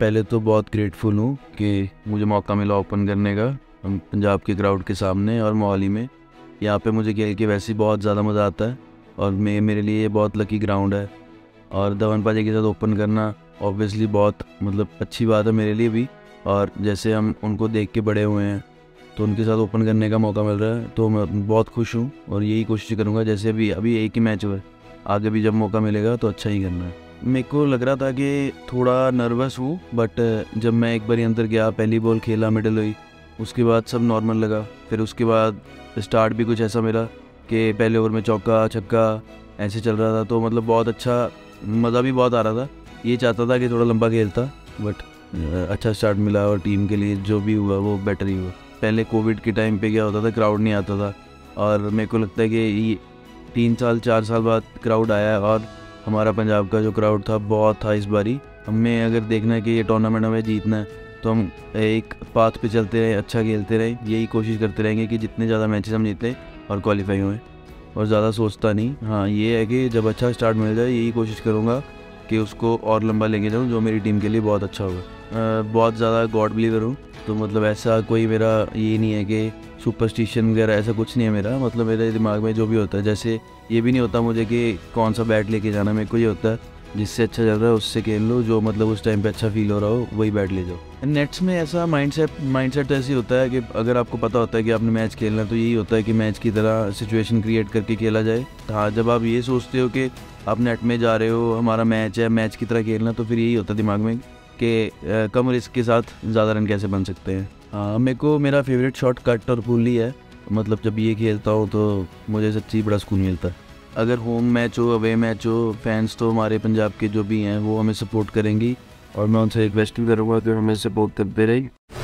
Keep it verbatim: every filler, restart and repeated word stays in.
पहले तो बहुत ग्रेटफुल हूँ कि मुझे मौका मिला ओपन करने का पंजाब के क्राउड के सामने और मोहाली में। यहाँ पे मुझे खेल के वैसे ही बहुत ज़्यादा मज़ा आता है और मैं मेरे लिए ये बहुत लकी ग्राउंड है। और धवन पाजी के साथ ओपन करना ऑब्वियसली बहुत मतलब अच्छी बात है मेरे लिए भी। और जैसे हम उनको देख के बड़े हुए हैं तो उनके साथ ओपन करने का मौका मिल रहा है तो मैं बहुत खुश हूँ और यही कोशिश करूँगा। जैसे अभी अभी एक ही मैच हुआ है, आगे भी जब मौका मिलेगा तो अच्छा ही करना है। मेरे को लग रहा था कि थोड़ा नर्वस हूँ, बट जब मैं एक बार अंदर गया, पहली बॉल खेला, मिडल हुई, उसके बाद सब नॉर्मल लगा। फिर उसके बाद स्टार्ट भी कुछ ऐसा मिला कि पहले ओवर में चौका छक्का ऐसे चल रहा था, तो मतलब बहुत अच्छा, मज़ा भी बहुत आ रहा था। ये चाहता था कि थोड़ा लंबा खेलता, बट अच्छा स्टार्ट मिला और टीम के लिए जो भी हुआ वो बेटर ही हुआ। पहले कोविड के टाइम पे क्या होता था, क्राउड नहीं आता था, और मेरे को लगता है कि ये तीन साल चार साल बाद क्राउड आया है और हमारा पंजाब का जो क्राउड था बहुत था इस बारी। हमें अगर देखना है कि ये टूर्नामेंट हमें जीतना है तो हम एक पाथ पे चलते रहें, अच्छा खेलते रहें, यही कोशिश करते रहेंगे कि जितने ज़्यादा मैचेस हम जीतें और क्वालिफाई हुए। और ज़्यादा सोचता नहीं, हाँ ये है कि जब अच्छा स्टार्ट मिल जाए यही कोशिश करूँगा कि उसको और लंबा लेके जाऊँ, जो मेरी टीम के लिए बहुत अच्छा होगा। बहुत ज़्यादा गॉड बिलीवर हूँ, तो मतलब ऐसा कोई मेरा ये नहीं है कि सुपरस्टिशन वगैरह, ऐसा कुछ नहीं है मेरा। मतलब मेरे दिमाग में जो भी होता है, जैसे ये भी नहीं होता मुझे कि कौन सा बैट लेके जाना, मेरे को ये होता है जिससे अच्छा चल रहा है उससे खेल लो, जो मतलब उस टाइम पे अच्छा फील हो रहा हो वही बैट ले जाओ। नेट्स में ऐसा माइंडसेट माइंडसेट तो ऐसे होता है कि अगर आपको पता होता है कि आपने मैच खेलना है तो यही होता है कि मैच की तरह सिचुएशन क्रिएट करके खेला जाए। हाँ, जब आप ये सोचते हो कि आप नेट में जा रहे हो, हमारा मैच है, मैच की तरह खेलना, तो फिर यही होता है दिमाग में कि कम रिस्क के साथ ज़्यादा रन कैसे बन सकते हैं। हाँ, मेरे को मेरा फेवरेट शॉट कट और पुल ही है। मतलब जब ये खेलता हूँ तो मुझे सच्ची बड़ा सुकून मिलता है। अगर होम मैच हो, अवे मैच हो, फैंस तो हमारे पंजाब के जो भी हैं वो हमें सपोर्ट करेंगी और मैं उनसे रिक्वेस्ट भी करूँगा कि हमें सपोर्ट करते रहें।